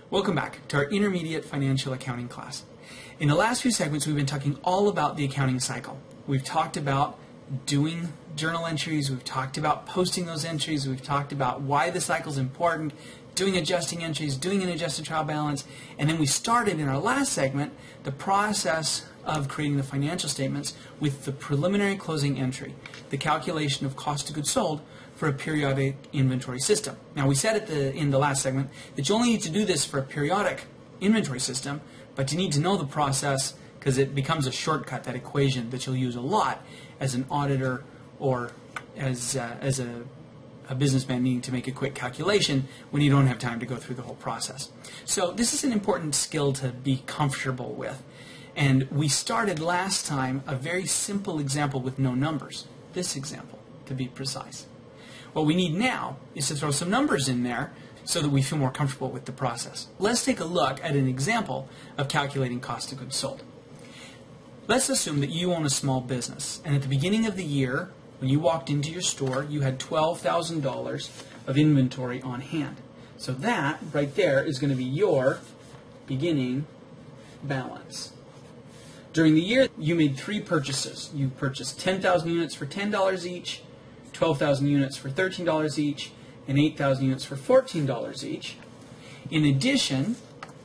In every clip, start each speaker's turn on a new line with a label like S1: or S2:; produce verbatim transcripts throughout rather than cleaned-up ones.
S1: Welcome back to our intermediate financial accounting class. In the last few segments, we've been talking all about the accounting cycle. We've talked about doing journal entries, we've talked about posting those entries, we've talked about why the cycle is important, doing adjusting entries, doing an adjusted trial balance, and then we started in our last segment the process of creating the financial statements with the preliminary closing entry, the calculation of cost of goods sold for a periodic inventory system. Now we said at the in the last segment that you only need to do this for a periodic inventory system, but you need to know the process because it becomes a shortcut, that equation that you'll use a lot as an auditor or as uh, as a, a businessman needing to make a quick calculation when you don't have time to go through the whole process. So this is an important skill to be comfortable with. And we started last time a very simple example with no numbers. This example, to be precise. What we need now is to throw some numbers in there so that we feel more comfortable with the process. Let's take a look at an example of calculating cost of goods sold. Let's assume that you own a small business, and at the beginning of the year, when you walked into your store, you had twelve thousand dollars of inventory on hand. So that right there is going to be your beginning balance. During the year, you made three purchases. You purchased ten thousand units for ten dollars each, twelve thousand units for thirteen dollars each, and eight thousand units for fourteen dollars each. In addition,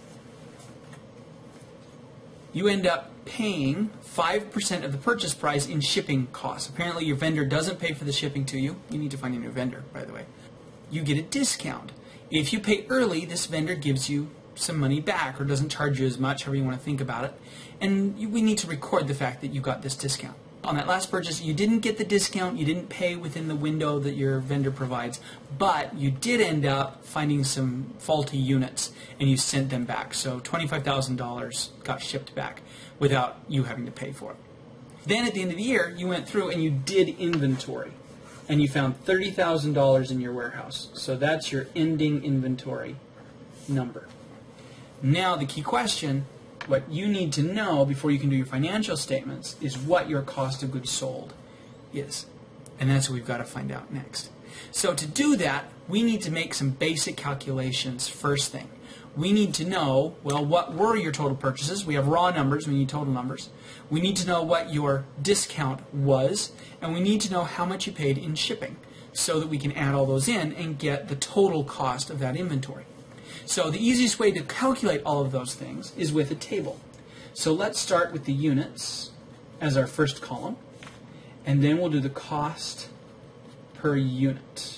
S1: you end up paying five percent of the purchase price in shipping costs. Apparently your vendor doesn't pay for the shipping to you. You need to find a new vendor, by the way. You get a discount. If you pay early, this vendor gives you some money back or doesn't charge you as much, however you want to think about it. And you, we need to record the fact that you got this discount. On that last purchase, you didn't get the discount, you didn't pay within the window that your vendor provides, but you did end up finding some faulty units and you sent them back. So twenty-five thousand dollars got shipped back without you having to pay for it. Then at the end of the year, you went through and you did inventory and you found thirty thousand dollars in your warehouse. So that's your ending inventory number. Now the key question, what you need to know before you can do your financial statements, is what your cost of goods sold is. And that's what we've got to find out next. So to do that, we need to make some basic calculations first thing. We need to know, well, what were your total purchases? We have raw numbers, we need total numbers. We need to know what your discount was, and we need to know how much you paid in shipping so that we can add all those in and get the total cost of that inventory. So the easiest way to calculate all of those things is with a table. So let's start with the units as our first column, and then we'll do the cost per unit.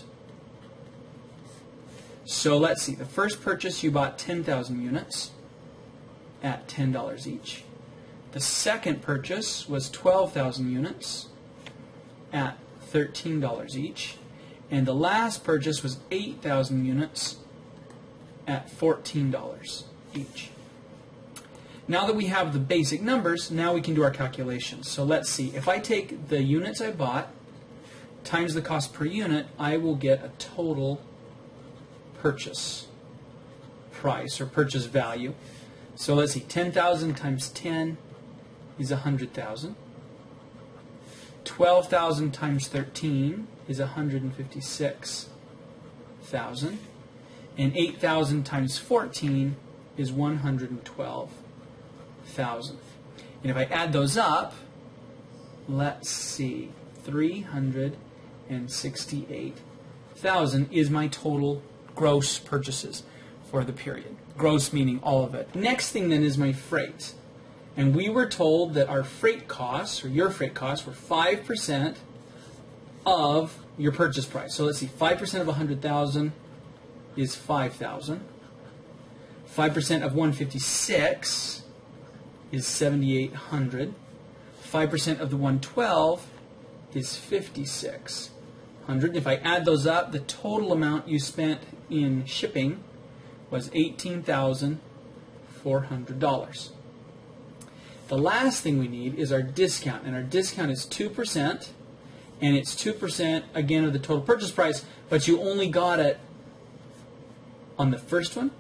S1: So let's see, the first purchase you bought ten thousand units at ten dollars each. The second purchase was twelve thousand units at thirteen dollars each. And the last purchase was eight thousand units at fourteen dollars each. Now that we have the basic numbers, now we can do our calculations. So let's see, if I take the units I bought times the cost per unit, I will get a total purchase price or purchase value. So let's see, ten thousand times ten is one hundred thousand. twelve thousand times thirteen is one hundred fifty-six thousand. And eight thousand times fourteen is one hundred twelve thousand. And if I add those up, let's see, three hundred sixty-eight thousand is my total gross purchases for the period. Gross meaning all of it. Next thing then is my freight. And we were told that our freight costs, or your freight costs, were five percent of your purchase price. So let's see, five percent of one hundred thousand is five thousand. five percent of one hundred fifty-six is seventy-eight hundred. five percent of the one hundred twelve is fifty-six hundred. If I add those up, the total amount you spent in shipping was eighteen thousand four hundred dollars. The last thing we need is our discount, and our discount is two percent, and it's two percent again of the total purchase price, but you only got it on the first one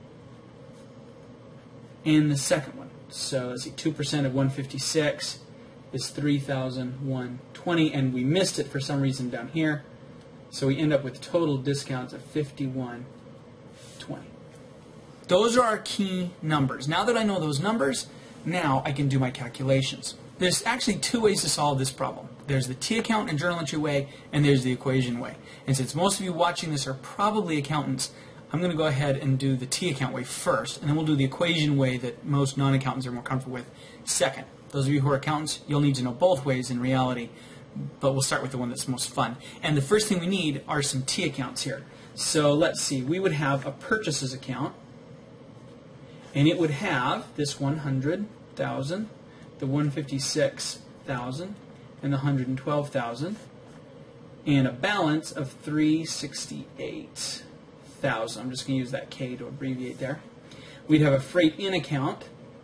S1: and the second one. So let's see, two percent of one hundred fifty-six is three thousand one hundred twenty, and we missed it for some reason down here. So we end up with total discounts of fifty-one twenty. Those are our key numbers. Now that I know those numbers, now I can do my calculations. There's actually two ways to solve this problem. There's the T account and journal entry way, and there's the equation way. And since most of you watching this are probably accountants, I'm going to go ahead and do the T account way first, and then we'll do the equation way that most non-accountants are more comfortable with second. Those of you who are accountants, you'll need to know both ways in reality, but we'll start with the one that's most fun. And the first thing we need are some T accounts here. So let's see, we would have a purchases account, and it would have this one hundred thousand, the one hundred fifty-six thousand, and the one hundred twelve thousand, and a balance of three hundred sixty-eight thousand. I'm just going to use that K to abbreviate there. We'd have a freight in account,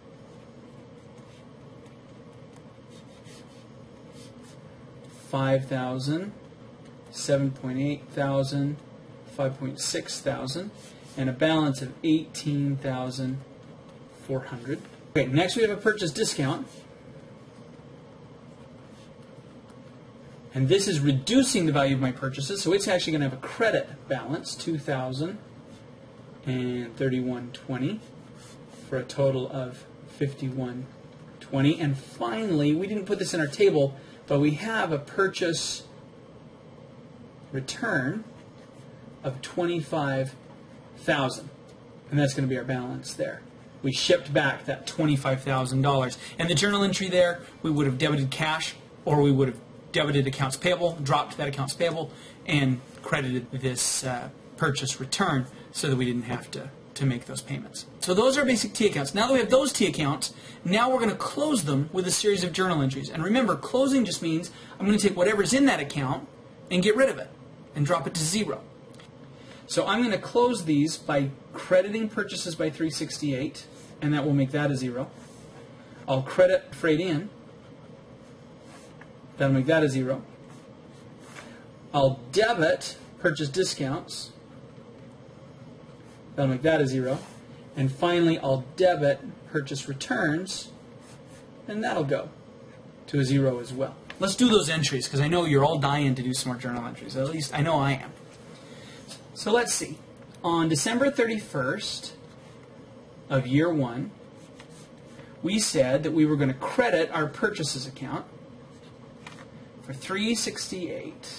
S1: five thousand, seven point eight thousand, five point six thousand, and a balance of eighteen thousand four hundred. Okay, next we have a purchase discount. And this is reducing the value of my purchases, so it's actually going to have a credit balance, two thousand thirty-one twenty, for a total of fifty-one twenty. And finally, we didn't put this in our table, but we have a purchase return of twenty-five thousand, and that's going to be our balance there. We shipped back that twenty-five thousand dollars. And the journal entry there, we would have debited cash, or we would have debited accounts payable, dropped that accounts payable, and credited this uh, purchase return so that we didn't have to, to make those payments. So those are basic T accounts. Now that we have those T accounts, now we're going to close them with a series of journal entries. And remember, closing just means I'm going to take whatever's in that account and get rid of it and drop it to zero. So I'm going to close these by crediting purchases by three hundred sixty-eight, and that will make that a zero. I'll credit freight in. That'll make that a zero. I'll debit purchase discounts. That'll make that a zero. And finally, I'll debit purchase returns, and that'll go to a zero as well. Let's do those entries, because I know you're all dying to do some more journal entries. At least I know I am. So let's see. On December thirty-first of year one, we said that we were going to credit our purchases account for three hundred sixty-eight,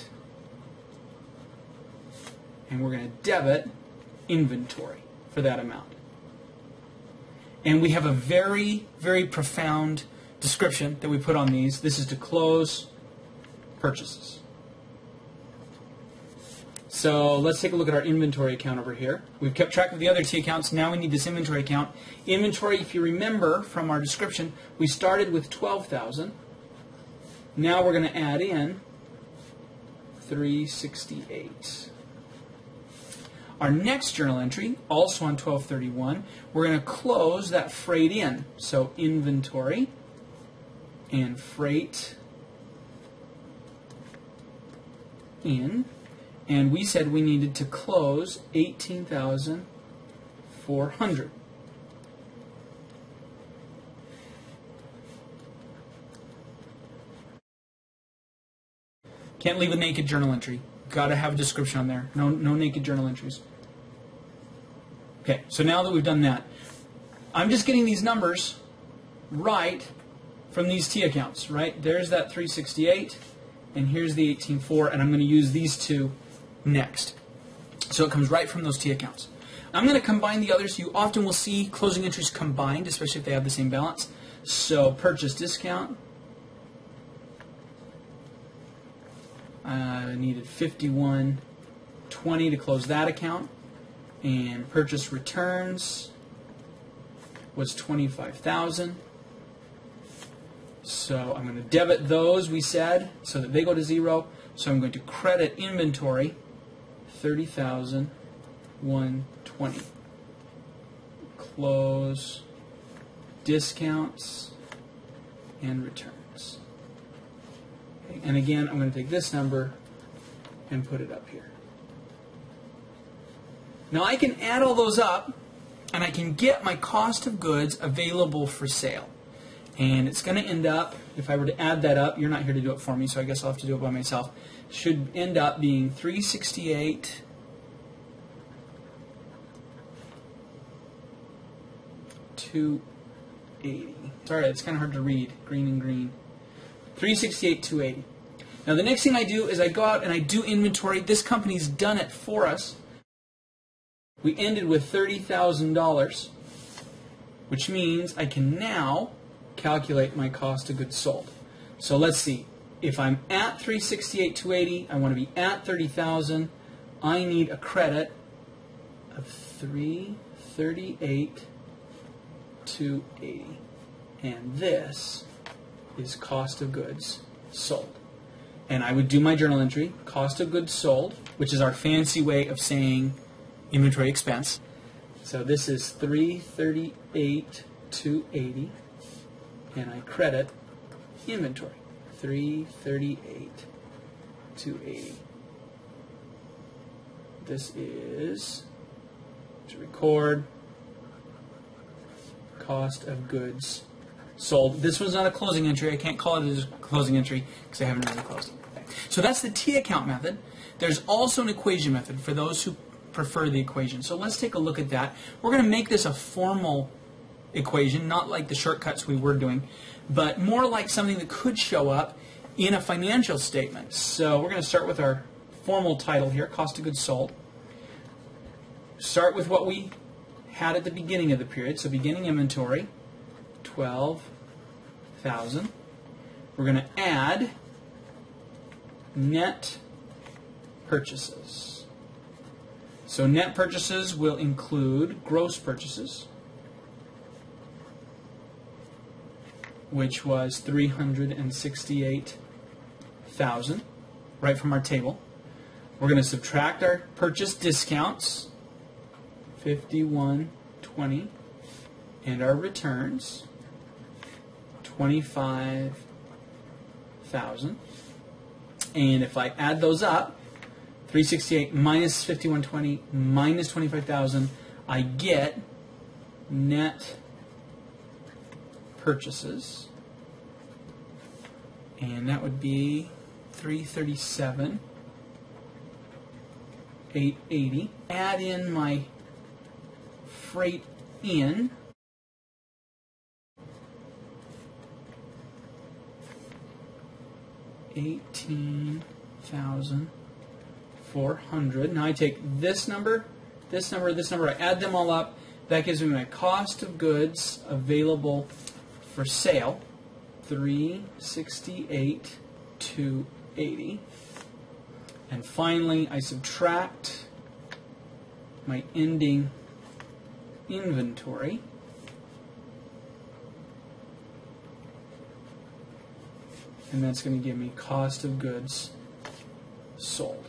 S1: and we're going to debit inventory for that amount. And we have a very, very profound description that we put on these. This is to close purchases. So let's take a look at our inventory account over here. We've kept track of the other T accounts. Now we need this inventory account. Inventory, if you remember from our description, we started with twelve thousand. Now we're going to add in three hundred sixty-eight. Our next journal entry, also on twelve thirty-one, we're going to close that freight in. So inventory and freight in. And we said we needed to close eighteen thousand four hundred. Can't leave a naked journal entry. Got to have a description on there. No, no naked journal entries. Okay, so now that we've done that, I'm just getting these numbers right from these T accounts, right? There's that three hundred sixty-eight, and here's the eighteen four, and I'm going to use these two next. So it comes right from those T accounts. I'm going to combine the others. You often will see closing entries combined, especially if they have the same balance. So purchase discount. I uh, needed fifty-one twenty to close that account, and purchase returns was twenty-five thousand. So I'm going to debit those, we said, so that they go to zero. So I'm going to credit inventory thirty thousand one hundred twenty. Close discounts and returns. Okay. And again, I'm going to take this number and put it up here. Now I can add all those up, and I can get my cost of goods available for sale. And it's going to end up, if I were to add that up, you're not here to do it for me, so I guess I'll have to do it by myself, should end up being three hundred sixty-eight two eighty. Sorry, it's kind of hard to read. Green and green. three sixty-eight, two eighty. Now the next thing I do is I go out and I do inventory. This company's done it for us. We ended with thirty thousand dollars, which means I can now calculate my cost of goods sold. So let's see. If I'm at three sixty-eight, two eighty, I want to be at thirty thousand. I need a credit of three thirty-eight, two eighty. And this is cost of goods sold. And I would do my journal entry, cost of goods sold, which is our fancy way of saying inventory expense. So this is three thirty-eight, two eighty, and I credit inventory, three thirty-eight, two eighty. This is to record cost of goods sold. This was not a closing entry. I can't call it a closing entry because I haven't really closed it. Okay. So that's the T account method. There's also an equation method for those who prefer the equation. So let's take a look at that. We're going to make this a formal equation, not like the shortcuts we were doing, but more like something that could show up in a financial statement. So we're going to start with our formal title here, cost of goods sold. Start with what we had at the beginning of the period. So beginning inventory, twelve thousand. We're going to add net purchases. So net purchases will include gross purchases, which was three hundred sixty-eight thousand, right from our table. We're going to subtract our purchase discounts, fifty-one twenty, and our returns, twenty-five thousand. And if I add those up, three sixty-eight minus fifty-one twenty minus twenty-five thousand, I get net purchases, and that would be three thirty-seven, eight eighty. Add in my freight in, eighteen thousand four hundred. Now I take this number, this number, this number, I add them all up. That gives me my cost of goods available for sale, three sixty-eight, two eighty. And finally, I subtract my ending inventory, and that's going to give me cost of goods sold.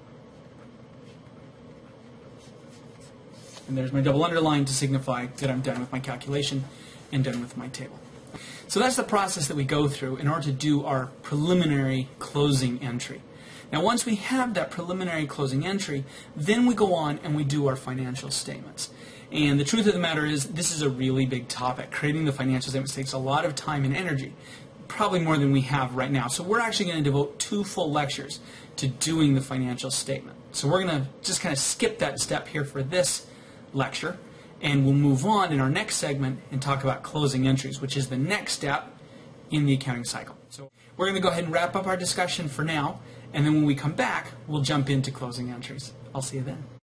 S1: And there's my double underline to signify that I'm done with my calculation and done with my table. So that's the process that we go through in order to do our preliminary closing entry. Now once we have that preliminary closing entry, then we go on and we do our financial statements. And the truth of the matter is, this is a really big topic. Creating the financial statements takes a lot of time and energy, probably more than we have right now. So we're actually going to devote two full lectures to doing the financial statement. So we're going to just kind of skip that step here for this lecture, and we'll move on in our next segment and talk about closing entries, which is the next step in the accounting cycle. So we're going to go ahead and wrap up our discussion for now, and then when we come back, we'll jump into closing entries. I'll see you then.